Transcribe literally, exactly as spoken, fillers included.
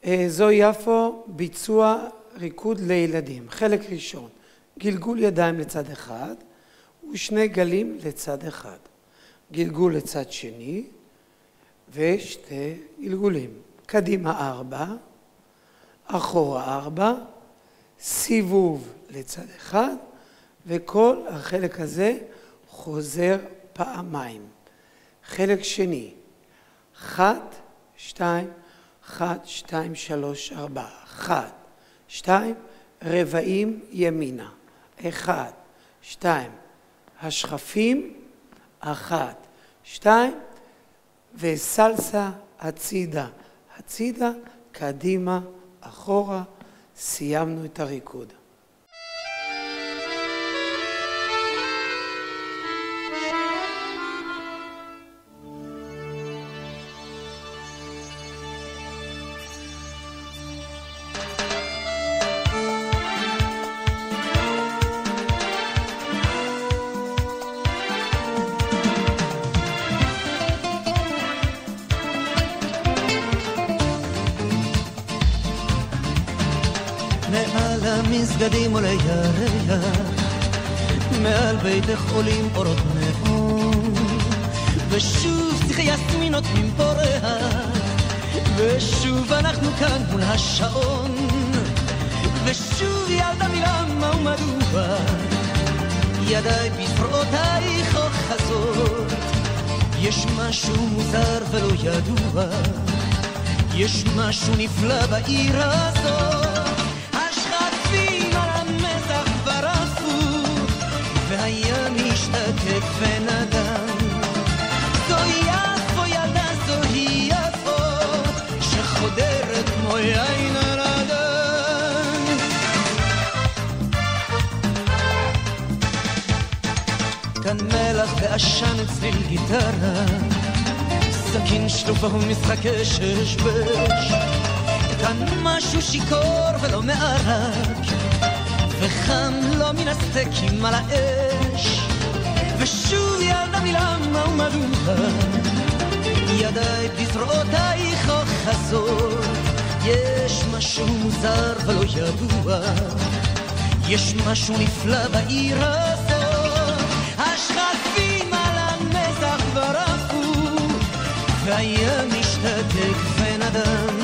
זו יפו, ביצוע ריקוד לילדים. חלק ראשון, גלגול ידיים לצד אחד ושני גלים לצד אחד. גלגול לצד שני ושתי גלגולים. קדימה ארבע, אחורה ארבע, סיבוב לצד אחד, וכל החלק הזה חוזר פעמיים. חלק שני, אחת, שתיים, אחת, שתיים, שלוש, ארבע, אחת, שתיים, רבעים ימינה, אחד, שתיים, השכפים, אחת, שתיים, וסלסה הצידה, הצידה, קדימה, אחורה, סיימנו את הריקוד. מעל המסגדים עולה ירח, מעל ביתך עולים אורות נאון, ושוב שיחי יסמין נותנים פה ריח, ושוב אנחנו כאן מול השעון, ושוב ילדה מלמה ומדוע ידיי בזרועותייך אוחזות. יש משהו מוזר ולא ידוע, יש משהו נפלא בעיר הזאת. והים השתתק ונדם, זוהי יפו ילדה, זוהי יפו, שחודרת כמו יין על אדם. כאן מלח ועשן אצליל גיטרה, סכין שלופה ומשחקי ששבש, כאן משהו שיקור ולא מערק, וחם לא מן הסטקים על האש, ושוב ילדה מלמה ומדוע ידיי בזרועותייך אוחזות. יש משהו מוזר ולא ידוע, יש משהו נפלא בעיר הזאת. השכפים על המזח ברחו, והים משתתק ונדם,